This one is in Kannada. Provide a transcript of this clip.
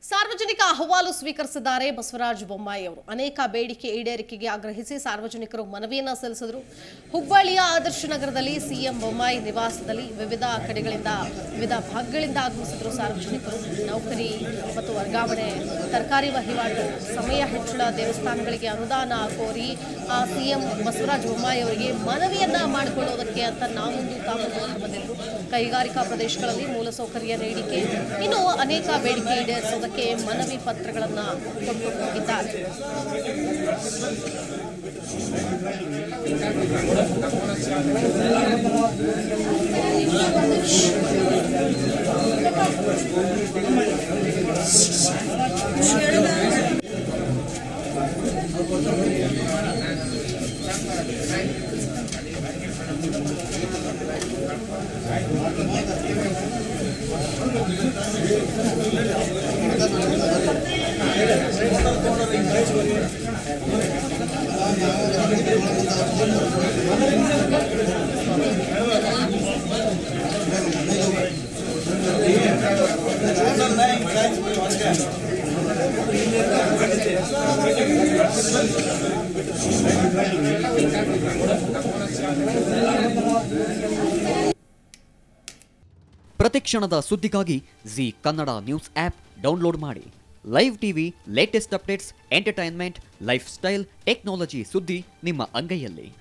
ಸಾರ್ವಜನಿಕ ಅಹವಾಲು ಸ್ವೀಕರಿಸಿದ್ದಾರೆ ಬಸವರಾಜ ಬೊಮ್ಮಾಯಿ ಅವರು. ಅನೇಕ ಬೇಡಿಕೆ ಈಡೇರಿಕೆಗೆ ಆಗ್ರಹಿಸಿ ಸಾರ್ವಜನಿಕರು ಮನವಿಯನ್ನ ಸಲ್ಲಿಸಿದರು. ಹುಬ್ಬಳ್ಳಿಯ ಆದರ್ಶ ನಗರದಲ್ಲಿ ಸಿಎಂ ಬೊಮ್ಮಾಯಿ ನಿವಾಸದಲ್ಲಿ ವಿವಿಧ ಭಾಗಗಳಿಂದ ಆಗಮಿಸಿದರು ಸಾರ್ವಜನಿಕರು. ನೌಕರಿ ಮತ್ತು ವರ್ಗಾವಣೆ, ತರಕಾರಿ ವಹಿವಾಟು, ಸಮಯ ಹೆಚ್ಚಳ, ದೇವಸ್ಥಾನಗಳಿಗೆ ಅನುದಾನ ಕೋರಿ ಸಿಎಂ ಬಸವರಾಜ ಬೊಮ್ಮಾಯಿ ಅವರಿಗೆ ಮನವಿಯನ್ನ ಮಾಡಿಕೊಳ್ಳುವುದಕ್ಕೆ ಅಂತ ನಾಮುಂದು ತಾಮುಂದು ಅಂತ ಬಂದಿದ್ರು. ಕೈಗಾರಿಕಾ ಪ್ರದೇಶಗಳಲ್ಲಿ ಮೂಲಸೌಕರ್ಯ ನೀಡಿಕೆ, ಇನ್ನು ಅನೇಕ ಬೇಡಿಕೆ ಈಡೇರಿಸುವುದಕ್ಕೆ ಮನವಿ ಪತ್ರಗಳನ್ನು ಕೊಟ್ಟು ಹೋಗಿದ್ದಾರೆ. ಪ್ರತಿಕ್ಷಣದ ಸುದ್ದಿಗಾಗಿ Zee Kannada news app download ಮಾಡಿ. Live TV, latest updates, entertainment, lifestyle, technology ಸುದ್ದಿ ನಿಮ್ಮ ಅಂಗೈಯಲ್ಲಿ.